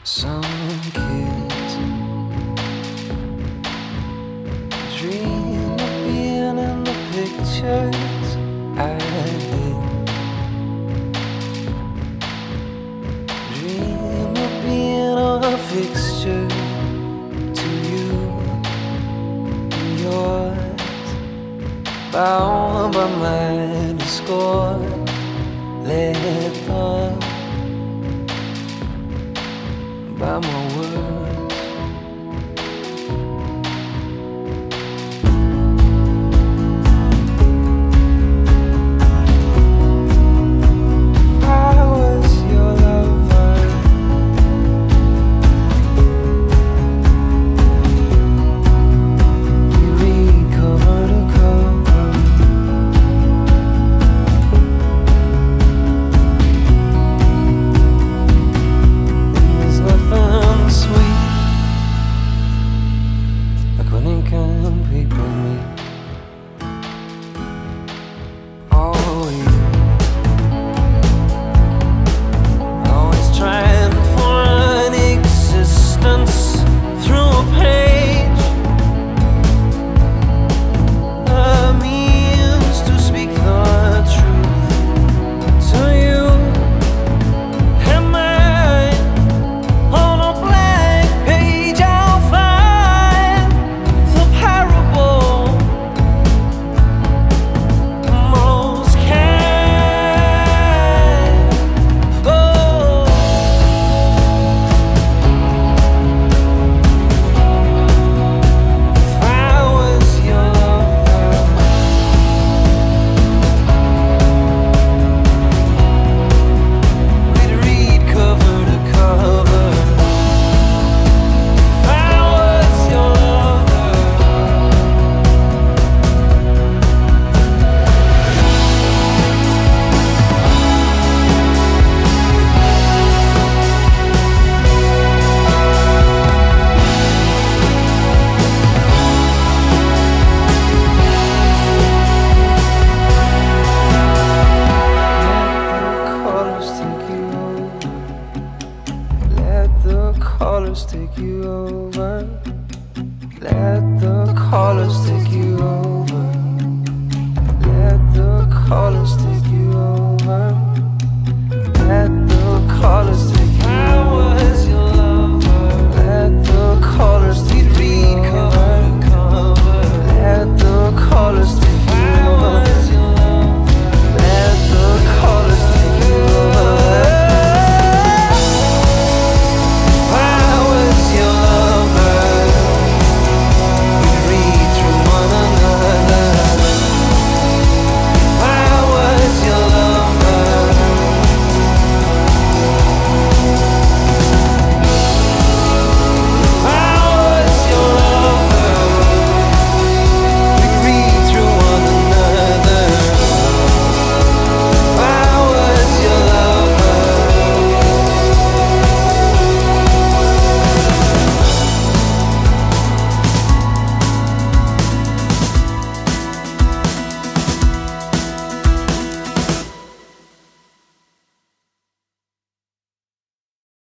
Some kids dream of being in the pictures I did. Dream of being a fixture to you and yours, bound by my discourse, led on by my words. If I was your lover, we'd read cover to cover. There's nothing sweet like when ink and paper meet. Oh, you always trying for an existence through a page, a means to speak the truth to you and mine. On a blank page I'll find the parable most kind. Oh, if I was your lover, we'd read cover to cover. If I was your lover, let the callers take you over. Let the callers take you over. Let the callers take you over. Let the callers take